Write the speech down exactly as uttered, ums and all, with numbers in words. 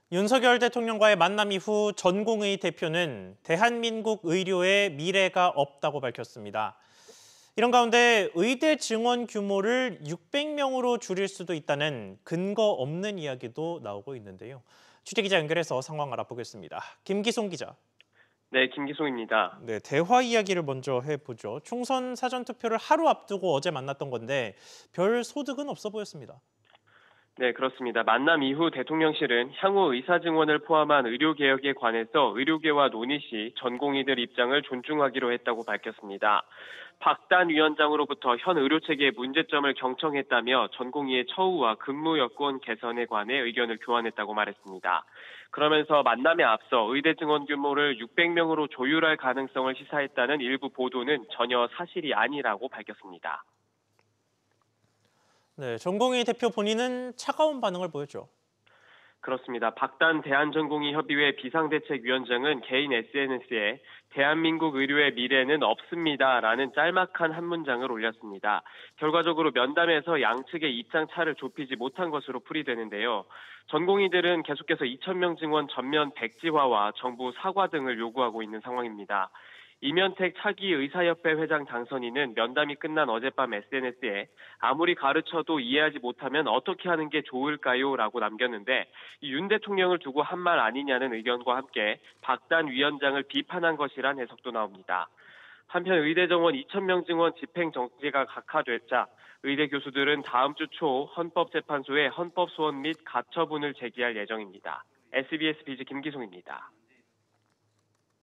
윤석열 대통령과의 만남 이후 전공의 대표는 대한민국 의료에 미래가 없다고 밝혔습니다. 이런 가운데 의대 증원 규모를 육백 명으로 줄일 수도 있다는 근거 없는 이야기도 나오고 있는데요. 취재기자 연결해서 상황 알아보겠습니다. 김기송 기자. 네, 김기송입니다. 네, 대화 이야기를 먼저 해보죠. 총선 사전투표를 하루 앞두고 어제 만났던 건데 별 소득은 없어 보였습니다. 네, 그렇습니다. 만남 이후 대통령실은 향후 의사증원을 포함한 의료개혁에 관해서 의료계와 논의 시 전공의들 입장을 존중하기로 했다고 밝혔습니다. 박단 위원장으로부터 현 의료체계의 문제점을 경청했다며 전공의의 처우와 근무 여건 개선에 관해 의견을 교환했다고 말했습니다. 그러면서 만남에 앞서 의대 증원 규모를 육백 명으로 조율할 가능성을 시사했다는 일부 보도는 전혀 사실이 아니라고 밝혔습니다. 네, 전공의 대표 본인은 차가운 반응을 보였죠. 그렇습니다. 박단 대한전공의협의회 비상대책위원장은 개인 에스엔에스에 대한민국 의료의 미래는 없습니다라는 짤막한 한 문장을 올렸습니다. 결과적으로 면담에서 양측의 입장 차를 좁히지 못한 것으로 풀이되는데요. 전공의들은 계속해서 이천 명 증원 전면 백지화와 정부 사과 등을 요구하고 있는 상황입니다. 이면택 차기 의사협회 회장 당선인은 면담이 끝난 어젯밤 에스엔에스에 아무리 가르쳐도 이해하지 못하면 어떻게 하는 게 좋을까요? 라고 남겼는데 윤 대통령을 두고 한 말 아니냐는 의견과 함께 박단 위원장을 비판한 것이란 해석도 나옵니다. 한편 의대 정원 이천 명 증원 집행 정지가 각하되자 의대 교수들은 다음 주 초 헌법재판소에 헌법소원 및 가처분을 제기할 예정입니다. 에스비에스 비즈 김기송입니다.